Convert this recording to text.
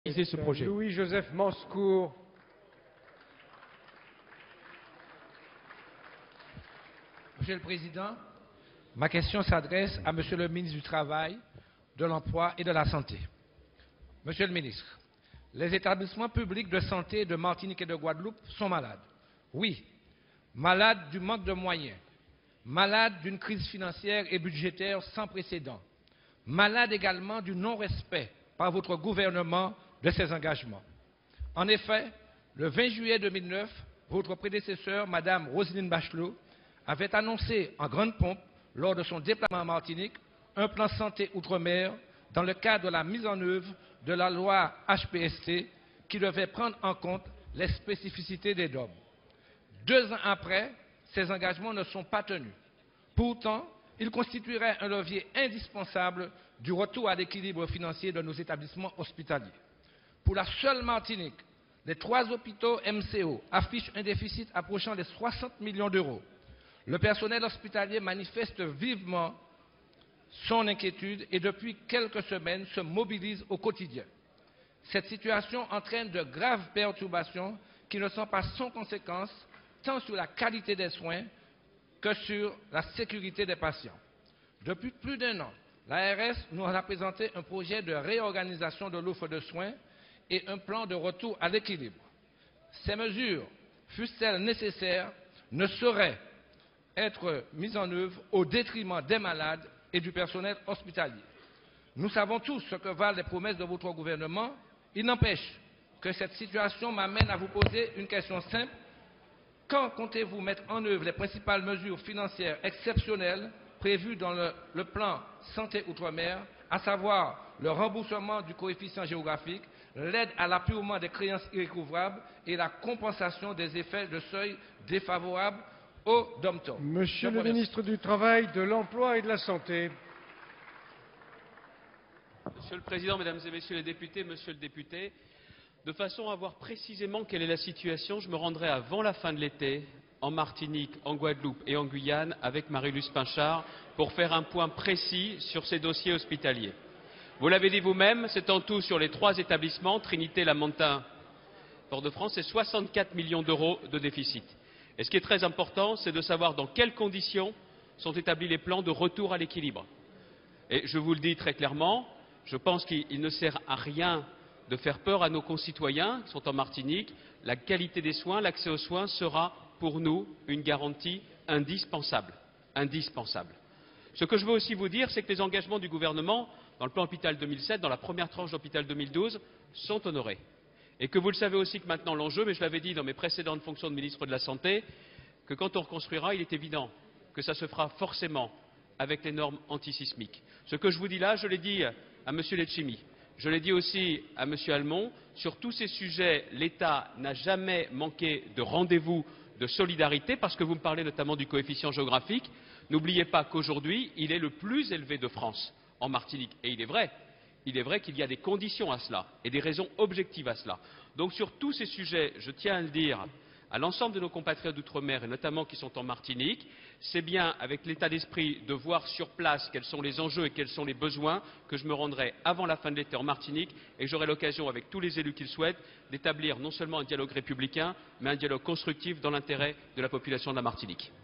Ce projet. Louis-Joseph Manscourt. Monsieur le Président, ma question s'adresse à Monsieur le ministre du Travail, de l'Emploi et de la Santé. Monsieur le ministre, les établissements publics de santé de Martinique et de Guadeloupe sont malades. Oui, malades du manque de moyens, malades d'une crise financière et budgétaire sans précédent, malades également du non-respect par votre gouvernement de ses engagements. En effet, le 20 juillet 2009, votre prédécesseur, Mme Roselyne Bachelot, avait annoncé en grande pompe, lors de son déplacement en Martinique, un plan santé outre-mer dans le cadre de la mise en œuvre de la loi HPST qui devait prendre en compte les spécificités des DOM. 2 ans après, ces engagements ne sont pas tenus. Pourtant, ils constitueraient un levier indispensable du retour à l'équilibre financier de nos établissements hospitaliers. Pour la seule Martinique, les 3 hôpitaux MCO affichent un déficit approchant les 60 millions d'euros. Le personnel hospitalier manifeste vivement son inquiétude et depuis quelques semaines se mobilise au quotidien. Cette situation entraîne de graves perturbations qui ne sont pas sans conséquences tant sur la qualité des soins que sur la sécurité des patients. Depuis plus d'1 an, l'ARS nous a présenté un projet de réorganisation de l'offre de soins et un plan de retour à l'équilibre. Ces mesures, fussent-elles nécessaires, ne sauraient être mises en œuvre au détriment des malades et du personnel hospitalier. Nous savons tous ce que valent les promesses de votre gouvernement. Il n'empêche que cette situation m'amène à vous poser une question simple. Quand comptez-vous mettre en œuvre les principales mesures financières exceptionnelles prévues dans le plan santé outre-mer, à savoir le remboursement du coefficient géographique, l'aide à l'appurement des créances irrécouvrables et la compensation des effets de seuil défavorables au DOM-TOM. Monsieur le ministre du Travail, de l'Emploi et de la Santé. Monsieur le Président, Mesdames et Messieurs les députés, Monsieur le député, de façon à voir précisément quelle est la situation, je me rendrai avant la fin de l'été en Martinique, en Guadeloupe et en Guyane avec Marie-Luce Pinchard pour faire un point précis sur ces dossiers hospitaliers. Vous l'avez dit vous-même, c'est en tout sur les 3 établissements, Trinité, Lamentin, Fort-de-France, c'est 64 millions d'euros de déficit. Et ce qui est très important, c'est de savoir dans quelles conditions sont établis les plans de retour à l'équilibre. Et je vous le dis très clairement, je pense qu'il ne sert à rien de faire peur à nos concitoyens qui sont en Martinique. La qualité des soins, l'accès aux soins sera pour nous une garantie indispensable. Indispensable. Ce que je veux aussi vous dire, c'est que les engagements du gouvernement dans le plan Hôpital 2007, dans la première tranche d'Hôpital 2012, sont honorés. Et que vous le savez aussi que maintenant l'enjeu, mais je l'avais dit dans mes précédentes fonctions de ministre de la Santé, que quand on reconstruira, il est évident que ça se fera forcément avec les normes antisismiques. Ce que je vous dis là, je l'ai dit à M. Letchimy, je l'ai dit aussi à M. Almond, sur tous ces sujets, l'État n'a jamais manqué de rendez-vous de solidarité, parce que vous me parlez notamment du coefficient géographique. N'oubliez pas qu'aujourd'hui, il est le plus élevé de France en Martinique. Et il est vrai qu'il y a des conditions à cela et des raisons objectives à cela. Donc sur tous ces sujets, je tiens à le dire à l'ensemble de nos compatriotes d'outre-mer et notamment qui sont en Martinique, c'est bien avec l'état d'esprit de voir sur place quels sont les enjeux et quels sont les besoins que je me rendrai avant la fin de l'été en Martinique et que j'aurai l'occasion avec tous les élus qui le souhaitent d'établir non seulement un dialogue républicain mais un dialogue constructif dans l'intérêt de la population de la Martinique.